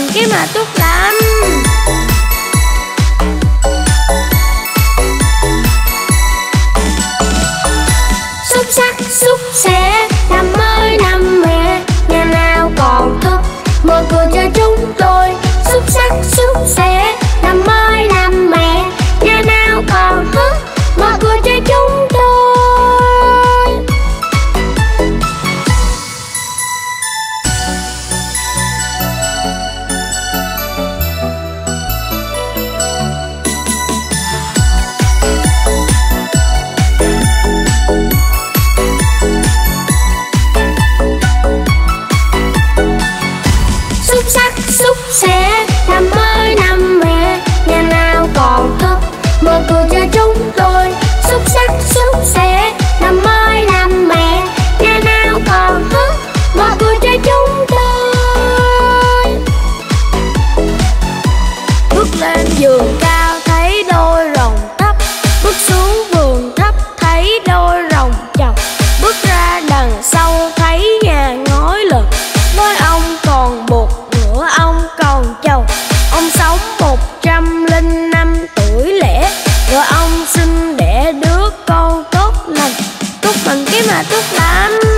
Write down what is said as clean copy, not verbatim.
bằng cái mà tốt lắm. Xúc xắc xúc xẻ, năm mới năm mẹ, nhà nào còn thức mở cửa cho chúng tôi. Xúc xắc xúc xẻ, năm mới năm mẹ, nhà nào còn thức mở cửa cho chúng tôi. Xúc xắc xúc xẻ, năm mới năm mẹ, nhà nào còn thức mở cửa cho chúng tôi. Xúc xắc xúc xẻ, năm mới năm mẹ, nhà nào còn thức mở cửa cho chúng tôi. Bước lên giường cao thấy đôi rồng thấp, bước xuống vườn thấp thấy đôi rồng chồng. Bước ra đằng sau thấy nhà ngói lợp, với ông còn bột nữa ông còn chầu. Ông sống 105 tuổi lẻ, rồi ông sinh đẻ đứa con tốt lành, tốt bằng cái mà tốt lắm.